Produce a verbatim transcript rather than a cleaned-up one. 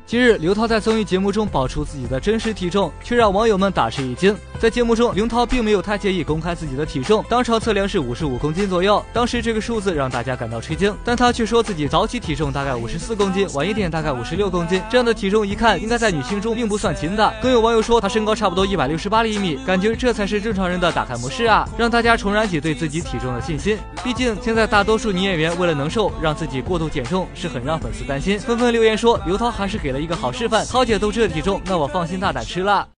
近日，刘涛在综艺节目中爆出自己的真实体重，却让网友们大吃一惊。在节目中，刘涛并没有太介意公开自己的体重，当场测量是五十五公斤左右。当时这个数字让大家感到吃惊，但他却说自己早起体重大概五十四公斤，晚一点大概五十六公斤。这样的体重一看，应该在女性中并不算轻的。更有网友说他身高差不多一百六十八厘米，感觉这才是正常人的打开模式啊，让大家重燃起对自己体重的信心。毕竟现在大多数女演员为了能瘦，让自己过度减重是很让粉丝担心，纷纷留言说刘涛还是给了一个好示范，涛姐都这体重，那我放心大胆吃了。